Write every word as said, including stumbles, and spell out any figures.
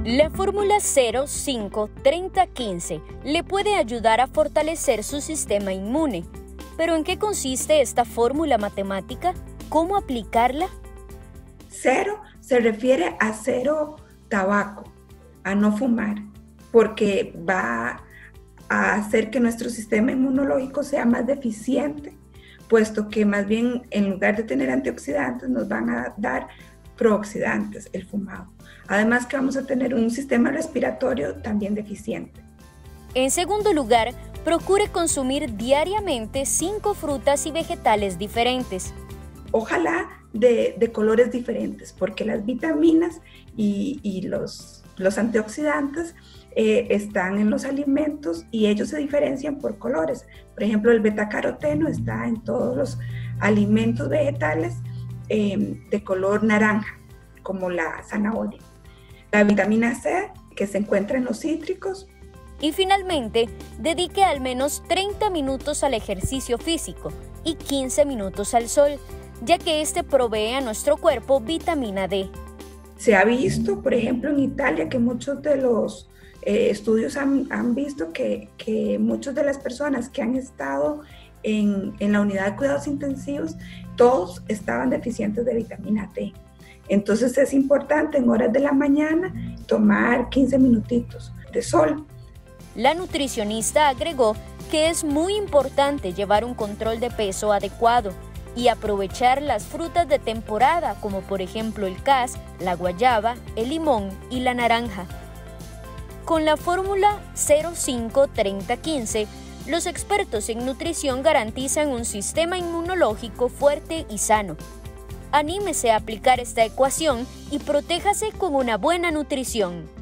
La fórmula cero cinco treinta quince le puede ayudar a fortalecer su sistema inmune. ¿Pero en qué consiste esta fórmula matemática? ¿Cómo aplicarla? Cero se refiere a cero tabaco, a no fumar, porque va a hacer que nuestro sistema inmunológico sea más deficiente, puesto que más bien en lugar de tener antioxidantes nos van a dar prooxidantes, el fumado. Además que vamos a tener un sistema respiratorio también deficiente. En segundo lugar, procure consumir diariamente cinco frutas y vegetales diferentes. Ojalá de, de colores diferentes, porque las vitaminas y, y los, los antioxidantes eh, están en los alimentos y ellos se diferencian por colores. Por ejemplo, el betacaroteno está en todos los alimentos vegetales eh, de color naranja, como la zanahoria. La vitamina C, que se encuentra en los cítricos. Y finalmente, dedique al menos treinta minutos al ejercicio físico y quince minutos al sol, ya que este provee a nuestro cuerpo vitamina D. Se ha visto, por ejemplo, en Italia, que muchos de los eh, estudios han, han visto que, que muchas de las personas que han estado en, en la unidad de cuidados intensivos, todos estaban deficientes de vitamina D. Entonces es importante en horas de la mañana tomar quince minutitos de sol. La nutricionista agregó que es muy importante llevar un control de peso adecuado y aprovechar las frutas de temporada, como por ejemplo el cas, la guayaba, el limón y la naranja. Con la fórmula cero cinco treinta quince, los expertos en nutrición garantizan un sistema inmunológico fuerte y sano. Anímese a aplicar esta ecuación y protéjase con una buena nutrición.